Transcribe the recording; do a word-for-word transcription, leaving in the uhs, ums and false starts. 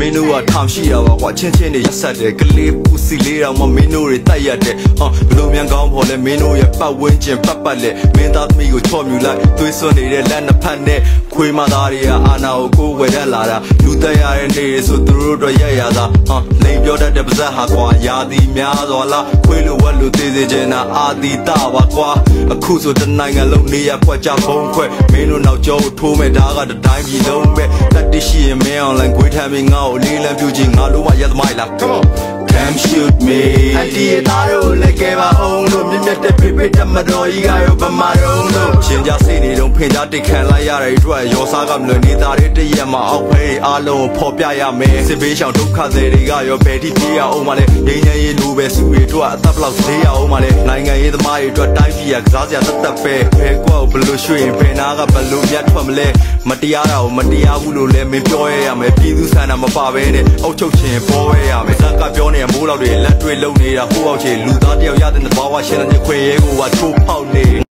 င်းတို့ကထောင်ရှိရပါကွာချင်းချင်းတွေရက်ဆက်တယ်ကလေးပူစီလေးတော့မမင်းတို့တွေတိုက်ရတယ်အော်ဘလို့မြန်ကောင်းဖို့လဲမင်းတို့ရဲ့ပတ်ဝန်းကျင်ပတ်ပတ်လဲမင်းသားသမီးကိုချော့မြူလိုက်သွေးစွန်းနေတဲ့လက်နှစ်ဖက်နဲ့ခွေးမသားတွေကအာနာကိုကိုဝယ်တတ်လာတာလူတက်ရတဲ့နေဆိုသူတို့တော့ရက်ရတာဟာလိန်ပြောတတ်တဲ့ပါဇက်ဟာကွာယာတီများစွာလားခွေးလိုဝက်လိုသေးသေးချင်းနာအာတီတာပါကွာအခုဆိုတနိုင်ငံလုံးနေရဖွက်ကြဘုံခွဲမင်းတို့နောက်ကျောကိုထိုးမဲ့ဒါကတတိုင်းပြည်လုံးပဲတက်တရှိရင်မင်းအောင်လိုင်းခွေးထမ်းပြီးငါ့ကိုလေးလံပြူချင်းငါလိုမှရက်သမိုင်းလား Come on Come shoot me အတီးသားတို့လည်းကဲပါအောင်လို့မြင့်မြတ်တဲ့ဖေဖေတမတော်ကြီးကရောဗမာတော့လို့ရှင်ကြစိတ်နေတော့ဖင်ကြတိတ်ခံလိုက်ရတဲ့အတွက်ရောစားကမလွန်နေတာတွေတရက်မှာအောက်ဖေးအားလုံးဖော်ပြရမယ်စစ်ဘေးရှောင်ဒုက္ခသည်တွေကရောဘယ်ထိပြေးရအောင်မလဲငင်းငယ်ရေးလူပဲစုတွေတို့အသက်ဘလောက်ဈေးရအောင်မလဲနိုင်ငံရေးသမားတွေအတွက်တိုင်းပြည်ကစားစရာတက်တက်ပဲဘယ်ကွက်ကိုဘလို့ရွှေ့ရင်ဘယ်နာကဘလို့မြတ်ထွက်မလဲမတရားတာကိုမတရားဘူးလို့လည်းမင်းပြောရရမယ်ပြည်သူဆန္ဒမပါဘဲနဲ့အုတ်ချုပ်ခြင်းပေါ်ရရမယ်ဇက်ကပြောနေမိုးလောက်တွေလက်တွေလုံနေတာဟိုးအောင်ချေလူသားတယောက်ရတဲ့ဘာဝရှင်တဲ့ခွေရဲကိုကထိုးပေါက်နေ